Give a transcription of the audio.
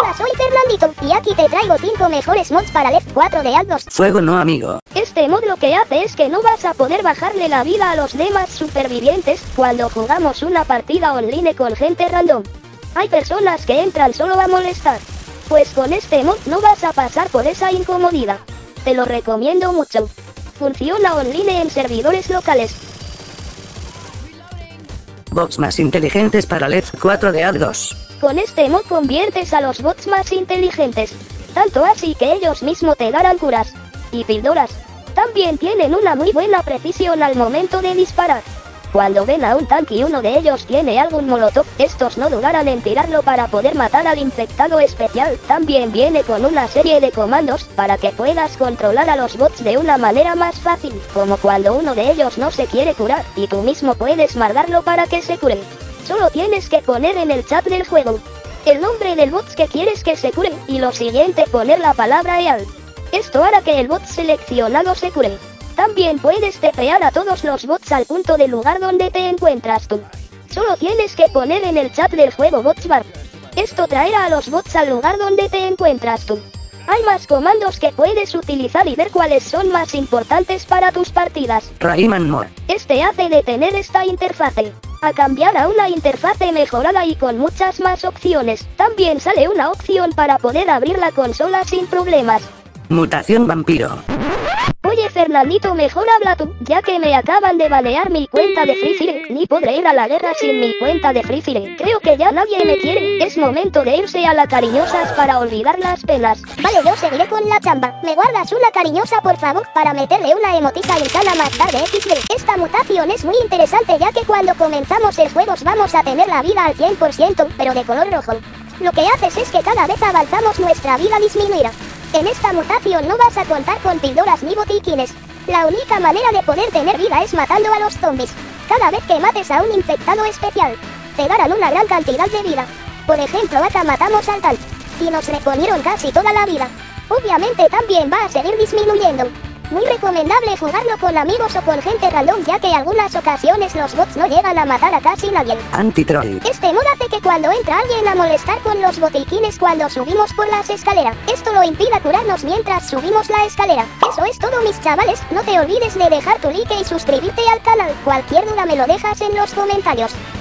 Hola, soy Fernandito, y aquí te traigo 5 mejores mods para Left 4 Dead 2. Fuego no, amigo. Este mod lo que hace es que no vas a poder bajarle la vida a los demás supervivientes cuando jugamos una partida online con gente random. Hay personas que entran solo a molestar. Pues con este mod no vas a pasar por esa incomodidad. Te lo recomiendo mucho. Funciona online en servidores locales. Bots más inteligentes para Left 4 Dead 2. Con este mod conviertes a los bots más inteligentes. Tanto así que ellos mismos te darán curas y píldoras. También tienen una muy buena precisión al momento de disparar. Cuando ven a un tanque y uno de ellos tiene algún molotov, estos no dudarán en tirarlo para poder matar al infectado especial. También viene con una serie de comandos para que puedas controlar a los bots de una manera más fácil, como cuando uno de ellos no se quiere curar, y tú mismo puedes mandarlo para que se cure. Solo tienes que poner en el chat del juego el nombre del bot que quieres que se cure, y lo siguiente poner la palabra EAL. Esto hará que el bot seleccionado se cure. También puedes tepear a todos los bots al punto del lugar donde te encuentras tú. Solo tienes que poner en el chat del juego botsbar. Esto traerá a los bots al lugar donde te encuentras tú. Hay más comandos que puedes utilizar y ver cuáles son más importantes para tus partidas. Rayman Mod. Este hace detener esta interfase a cambiar a una interfase mejorada y con muchas más opciones. También sale una opción para poder abrir la consola sin problemas. Mutación vampiro. Oye Fernandito, mejor habla tú, ya que me acaban de banear mi cuenta de Free Fire. Ni podré ir a la guerra sin mi cuenta de Free Fire. Creo que ya nadie me quiere. Es momento de irse a la cariñosas para olvidar las penas. Vale, yo seguiré con la chamba. ¿Me guardas una cariñosa, por favor, para meterle una emotica insana más tarde XD? Esta mutación es muy interesante, ya que cuando comenzamos el juego vamos a tener la vida al 100%, pero de color rojo. Lo que haces es que cada vez avanzamos nuestra vida disminuirá. En esta mutación no vas a contar con píldoras ni botiquines. La única manera de poder tener vida es matando a los zombies. Cada vez que mates a un infectado especial, te darán una gran cantidad de vida. Por ejemplo, acá matamos al tal, y nos reponieron casi toda la vida. Obviamente también va a seguir disminuyendo. Muy recomendable jugarlo con amigos o con gente random, ya que en algunas ocasiones los bots no llegan a matar a casi nadie. Anti-troll. Este mod hace que cuando entra alguien a molestar con los botiquines cuando subimos por las escaleras, esto lo impida curarnos mientras subimos la escalera. Eso es todo, mis chavales. No te olvides de dejar tu like y suscribirte al canal. Cualquier duda me lo dejas en los comentarios.